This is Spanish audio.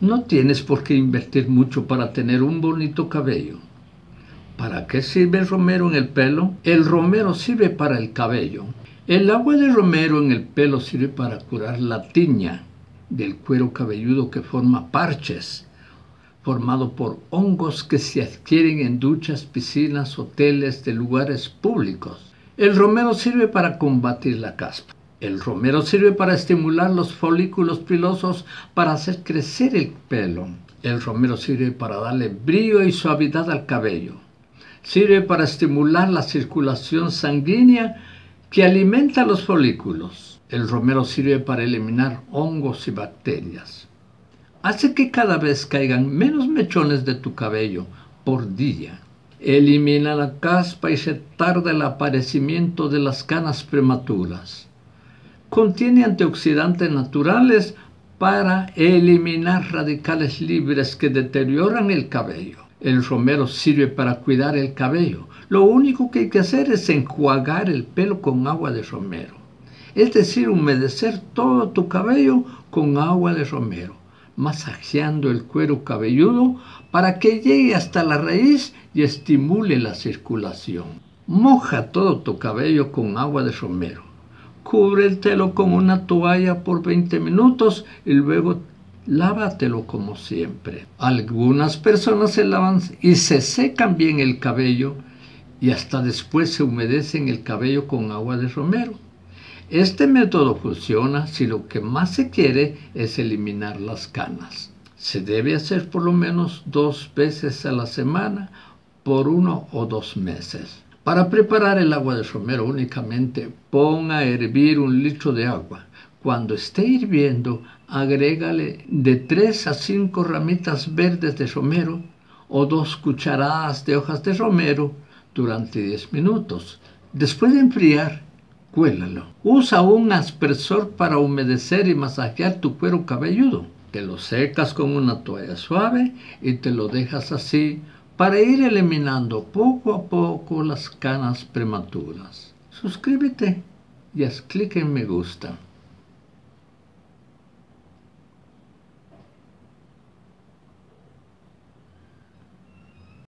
No tienes por qué invertir mucho para tener un bonito cabello. ¿Para qué sirve el romero en el pelo? El romero sirve para el cabello. El agua de romero en el pelo sirve para curar la tiña del cuero cabelludo que forma parches, formado por hongos que se adquieren en duchas, piscinas, hoteles, de lugares públicos. El romero sirve para combatir la caspa. El romero sirve para estimular los folículos pilosos para hacer crecer el pelo. El romero sirve para darle brillo y suavidad al cabello. Sirve para estimular la circulación sanguínea que alimenta los folículos. El romero sirve para eliminar hongos y bacterias. Hace que cada vez caigan menos mechones de tu cabello por día. Elimina la caspa y retarda el aparecimiento de las canas prematuras. Contiene antioxidantes naturales para eliminar radicales libres que deterioran el cabello. El romero sirve para cuidar el cabello. Lo único que hay que hacer es enjuagar el pelo con agua de romero. Es decir, humedecer todo tu cabello con agua de romero, masajeando el cuero cabelludo para que llegue hasta la raíz y estimule la circulación. Moja todo tu cabello con agua de romero. Cúbretelo con una toalla por 20 minutos y luego lávatelo como siempre. Algunas personas se lavan y se secan bien el cabello y hasta después se humedecen el cabello con agua de romero. Este método funciona si lo que más se quiere es eliminar las canas. Se debe hacer por lo menos 2 veces a la semana por 1 o 2 meses. Para preparar el agua de romero únicamente ponga a hervir 1 litro de agua. Cuando esté hirviendo, agrégale de 3 a 5 ramitas verdes de romero o 2 cucharadas de hojas de romero durante 10 minutos. Después de enfriar, cuélalo. Usa un aspersor para humedecer y masajear tu cuero cabelludo. Te lo secas con una toalla suave y te lo dejas así para ir eliminando poco a poco las canas prematuras. Suscríbete y haz clic en me gusta.